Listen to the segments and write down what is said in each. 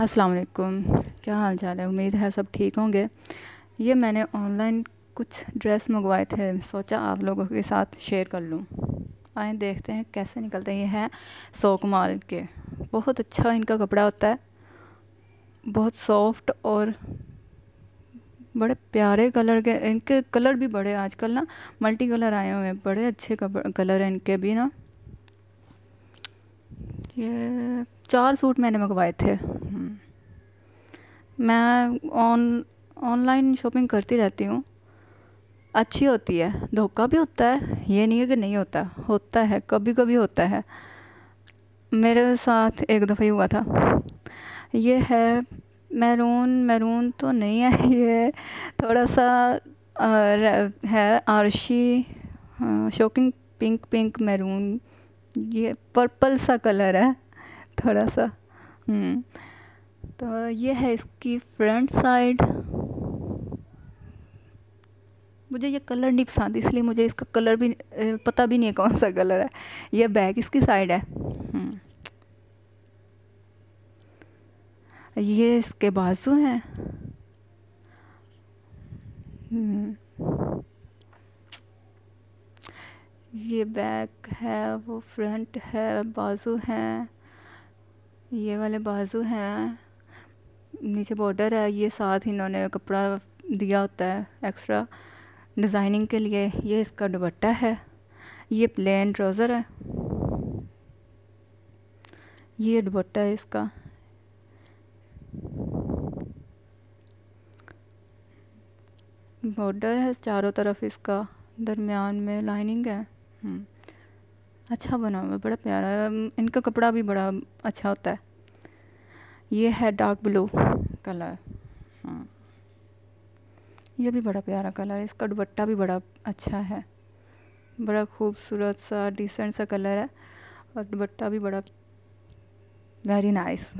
अस्सलाम वालेकुम। क्या हाल चाल है? उम्मीद है सब ठीक होंगे। ये मैंने ऑनलाइन कुछ ड्रेस मंगवाए थे, सोचा आप लोगों के साथ शेयर कर लूँ। आए देखते हैं कैसे निकलते हैं। ये है सोकमाल के, बहुत अच्छा इनका कपड़ा होता है, बहुत सॉफ्ट और बड़े प्यारे कलर के। इनके कलर भी बड़े आजकल ना मल्टी कलर आए हुए हैं, बड़े अच्छे कलर हैं इनके भी ना। ये 4 सूट मैंने मंगवाए थे। मैं ऑनलाइन शॉपिंग करती रहती हूँ, अच्छी होती है। धोखा भी होता है, ये नहीं है कि नहीं होता, होता है, कभी कभी होता है। मेरे साथ एक दफ़ा ही हुआ था। ये है मैरून, मैरून तो नहीं है ये थोड़ा सा है आरशी, शॉकिंग पिंक, पिंक मैरून, ये पर्पल सा कलर है थोड़ा सा। तो ये है इसकी फ्रंट साइड। मुझे ये कलर नहीं पसंद, इसलिए मुझे इसका कलर भी पता भी नहीं है कौन सा कलर है। ये बैक इसकी साइड है। ये इसके बाजू हैं। ये बैक है, वो फ्रंट है, बाजू हैं, ये वाले बाजू हैं, नीचे बॉर्डर है। ये साथ इन्होंने कपड़ा दिया होता है एक्स्ट्रा डिज़ाइनिंग के लिए। ये इसका दुपट्टा है। ये प्लेन ट्राउज़र है, ये दुपट्टा है इसका। बॉर्डर है चारों तरफ, इसका दरमियान में लाइनिंग है। अच्छा बना हुआ, बड़ा प्यारा है। इनका कपड़ा भी बड़ा अच्छा होता है। ये है डार्क ब्लू कलर। ये भी बड़ा प्यारा कलर है। इसका दुपट्टा भी बड़ा अच्छा है, बड़ा खूबसूरत सा डिसेंट सा कलर है, और दुपट्टा भी बड़ा वेरी नाइस।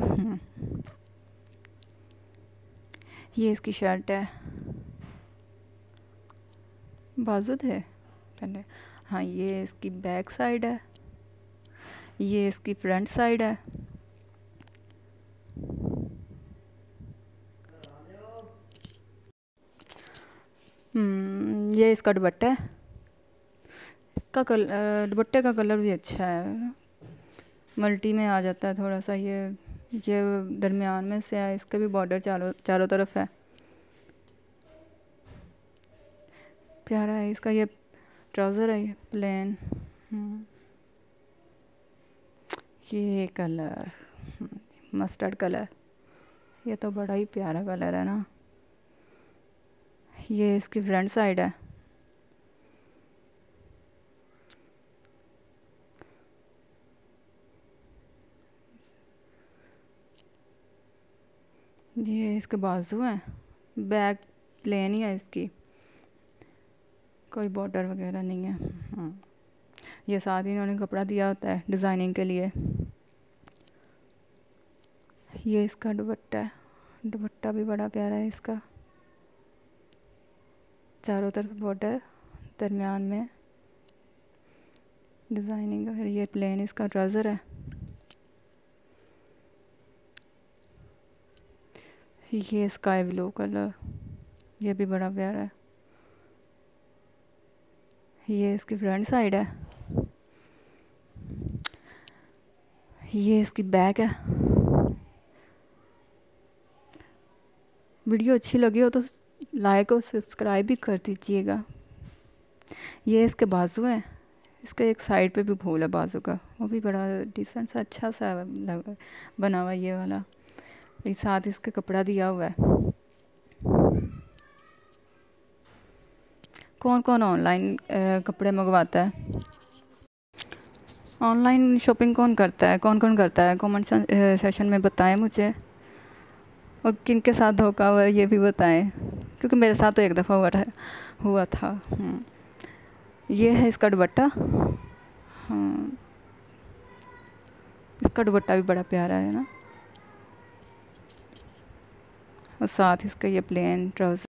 ये इसकी शर्ट है। बाजू थे पहले। हाँ, ये इसकी बैक साइड है, ये इसकी फ्रंट साइड है। ये इसका दुपट्टा है। इसका दुपट्टे का कलर भी अच्छा है, मल्टी में आ जाता है थोड़ा सा। ये दरमियान में से है, इसके भी बॉर्डर चारों तरफ है, प्यारा है। इसका ये ट्राउज़र है, ये प्लेन। ये कलर मस्टर्ड कलर, ये तो बड़ा ही प्यारा कलर है ना। ये इसकी फ्रंट साइड है। ये इसके बाजू हैं, बैक प्लेन ही है इसकी, कोई बॉर्डर वगैरह नहीं है। ये साथ ही इन्होंने कपड़ा दिया होता है डिज़ाइनिंग के लिए। ये इसका दुपट्टा है, दुपट्टा भी बड़ा प्यारा है इसका, चारों तरफ बॉर्डर, दरमियान में डिज़ाइनिंग। फिर ये प्लेन इसका ट्राउज़र है। ये स्काई ब्लू कलर, ये भी बड़ा प्यारा है। ये इसकी फ्रंट साइड है। ये इसकी बैक है। वीडियो अच्छी लगी हो तो लाइक और सब्सक्राइब भी कर दीजिएगा। ये इसके बाजू हैं। इसका एक साइड पे भी फूल है बाजू का, वो भी बड़ा डिसेंट सा अच्छा सा बना हुआ ये वाला। इस साथ इसके कपड़ा दिया हुआ है। कौन कौन ऑनलाइन कपड़े मंगवाता है? ऑनलाइन शॉपिंग कौन करता है, कौन कौन करता है? कमेंट सेशन में बताएं मुझे, और किन के साथ धोखा हुआ है ये भी बताएं, क्योंकि मेरे साथ तो एक दफ़ा हुआ था। ये है इसका दुपट्टा। हाँ, इसका दुपट्टा भी बड़ा प्यारा है ना, और साथ इसका ये प्लेन ट्राउज़र।